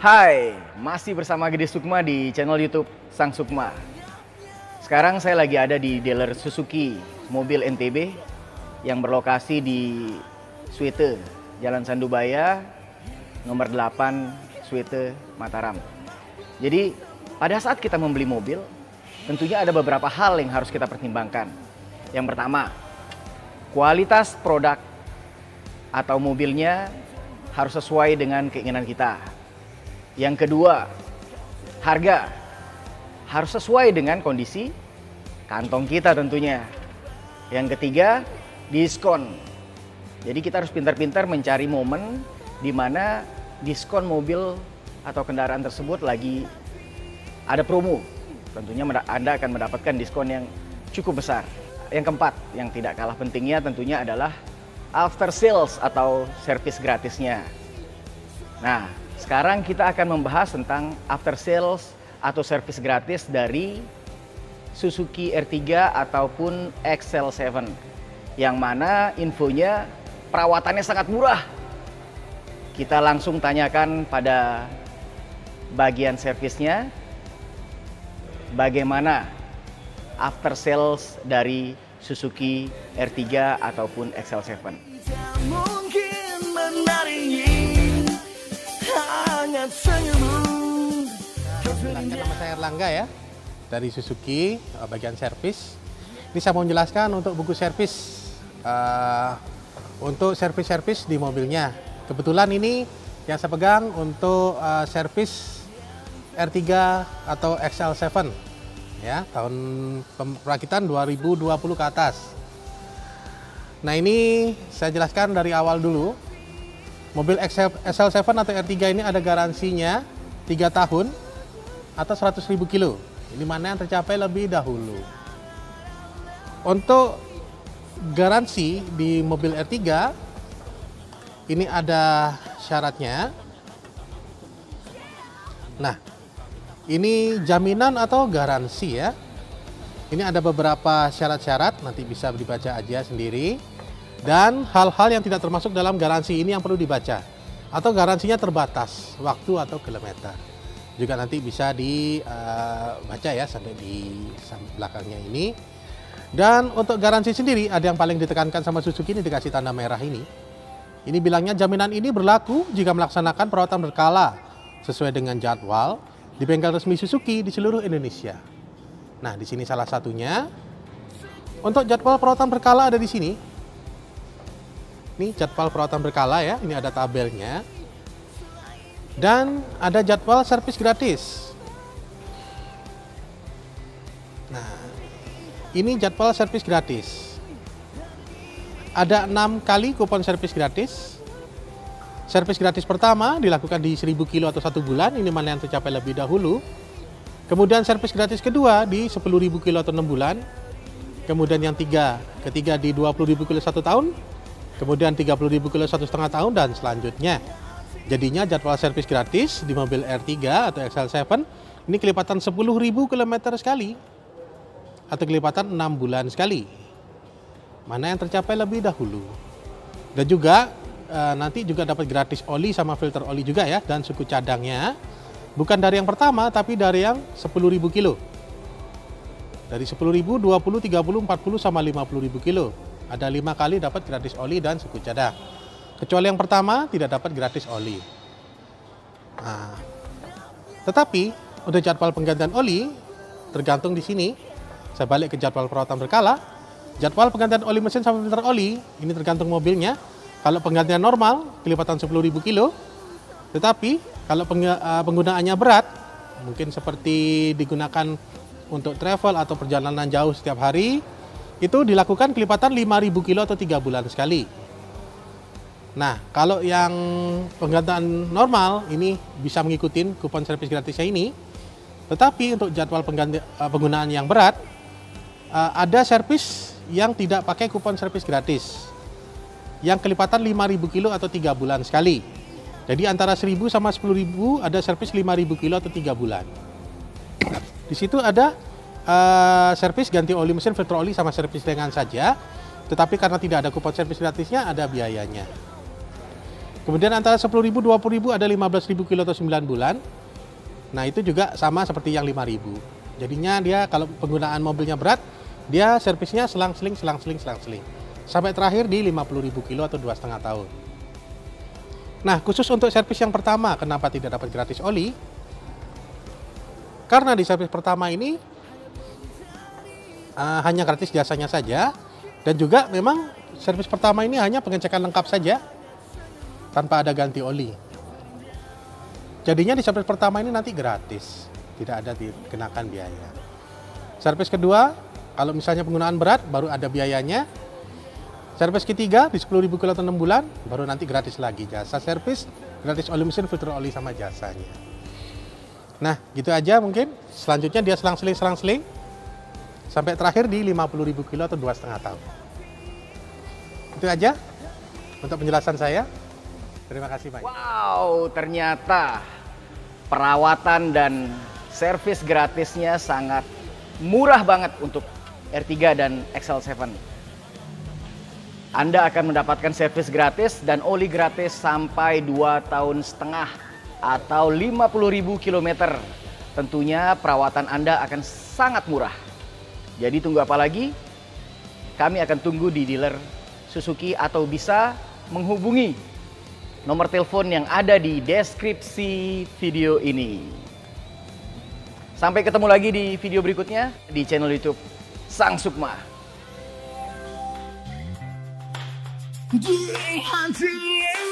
Hai, masih bersama Gede Sukma di channel YouTube Sang Sukma. Sekarang saya lagi ada di dealer Suzuki mobil NTB yang berlokasi di Suite, Jalan Sandubaya, nomor 8, Suite, Mataram. Jadi, pada saat kita membeli mobil, tentunya ada beberapa hal yang harus kita pertimbangkan. Yang pertama, kualitas produk atau mobilnya harus sesuai dengan keinginan kita. Yang kedua, harga harus sesuai dengan kondisi kantong kita tentunya. Yang ketiga, diskon. Jadi kita harus pintar-pintar mencari momen di mana diskon mobil atau kendaraan tersebut lagi ada promo. Tentunya Anda akan mendapatkan diskon yang cukup besar. Yang keempat, yang tidak kalah pentingnya tentunya adalah after sales atau servis gratisnya. Nah, sekarang kita akan membahas tentang after sales atau servis gratis dari Suzuki R3 ataupun XL7. Yang mana infonya perawatannya sangat murah. Kita langsung tanyakan pada bagian servisnya, bagaimana after sales dari Suzuki R3 ataupun XL7. Nama saya Erlangga ya, dari Suzuki bagian servis. Ini saya mau menjelaskan untuk buku servis untuk servis di mobilnya. Kebetulan ini yang saya pegang untuk servis R3 atau XL7 ya, tahun perakitan 2020 ke atas. Nah, ini saya jelaskan dari awal dulu. Mobil XL7 atau R3 ini ada garansinya 3 tahun atau 100.000 kilo. Ini mana yang tercapai lebih dahulu. Untuk garansi di mobil R3 ini ada syaratnya. Nah, ini jaminan atau garansi ya. Ini ada beberapa syarat-syarat, nanti bisa dibaca aja sendiri. Dan hal-hal yang tidak termasuk dalam garansi ini yang perlu dibaca. Atau garansinya terbatas, waktu atau kilometer. Juga nanti bisa dibaca ya sampai di belakangnya ini. Dan untuk garansi sendiri ada yang paling ditekankan sama Suzuki, ini dikasih tanda merah ini. Ini bilangnya jaminan ini berlaku jika melaksanakan perawatan berkala sesuai dengan jadwal di bengkel resmi Suzuki di seluruh Indonesia. Nah, di sini salah satunya. Untuk jadwal perawatan berkala ada di sini. Ini jadwal perawatan berkala ya, ini ada tabelnya. Dan ada jadwal servis gratis. Nah, ini jadwal servis gratis. Ada 6 kali kupon servis gratis. Servis gratis pertama dilakukan di 1.000 kilo atau 1 bulan, ini mana yang tercapai lebih dahulu. Kemudian servis gratis kedua di 10.000 kilo atau 6 bulan. Kemudian yang ketiga di 20.000 kilo 1 tahun. Kemudian 30.000 kilo 1,5 tahun dan selanjutnya. Jadinya jadwal servis gratis di mobil R3 atau XL7 ini kelipatan 10.000 km sekali atau kelipatan 6 bulan sekali. Mana yang tercapai lebih dahulu. Dan juga nanti juga dapat gratis oli sama filter oli juga ya, dan suku cadangnya bukan dari yang pertama tapi dari yang 10.000 kilo. Dari 10.000, 20, 30, 40 sama 50.000 kilo. Ada 5 kali dapat gratis oli dan suku cadang. Kecuali yang pertama tidak dapat gratis oli. Nah, tetapi untuk jadwal penggantian oli tergantung di sini. Saya balik ke jadwal perawatan berkala. Jadwal penggantian oli mesin sama filter oli ini tergantung mobilnya. Kalau penggantian normal kelipatan 10.000 kilo. Tetapi kalau penggunaannya berat, mungkin seperti digunakan untuk travel atau perjalanan jauh setiap hari, itu dilakukan kelipatan 5.000 kilo atau 3 bulan sekali. Nah, kalau yang penggantian normal ini bisa mengikuti kupon servis gratisnya ini. Tetapi untuk jadwal penggunaan yang berat, ada servis yang tidak pakai kupon servis gratis. Yang kelipatan 5.000 kilo atau 3 bulan sekali. Jadi antara 1.000 sama 10.000 ada servis 5.000 kilo atau 3 bulan. Di situ ada servis ganti oli mesin, filter oli sama servis ringan saja. Tetapi karena tidak ada kupon servis gratisnya, ada biayanya. Kemudian antara 10.000, 20.000 ada 15.000 kilo atau 9 bulan. Nah itu juga sama seperti yang 5.000. Jadinya dia kalau penggunaan mobilnya berat, dia servisnya selang-seling. Sampai terakhir di 50.000 kilo atau 2,5 tahun. Nah khusus untuk servis yang pertama, kenapa tidak dapat gratis oli? Karena di servis pertama ini hanya gratis jasanya saja. Dan juga memang servis pertama ini hanya pengecekan lengkap saja, tanpa ada ganti oli. Jadinya di servis pertama ini nanti gratis, tidak ada dikenakan biaya. Servis kedua, kalau misalnya penggunaan berat, baru ada biayanya. Servis ketiga di 10.000 kilo atau 6 bulan, baru nanti gratis lagi jasa servis, gratis oli mesin, filter oli sama jasanya. Nah, gitu aja mungkin. Selanjutnya dia selang-seling, sampai terakhir di 50.000 kilo atau 2,5 tahun. Itu aja untuk penjelasan saya. Terima kasih banyak. Wow, ternyata perawatan dan servis gratisnya sangat murah banget untuk R3 dan XL7. Anda akan mendapatkan servis gratis dan oli gratis sampai 2,5 tahun atau 50.000 km. Tentunya perawatan Anda akan sangat murah. Jadi tunggu apa lagi? Kami akan tunggu di dealer Suzuki atau bisa menghubungi nomor telepon yang ada di deskripsi video ini. Sampai ketemu lagi di video berikutnya di channel YouTube Sang Sukma. Di hati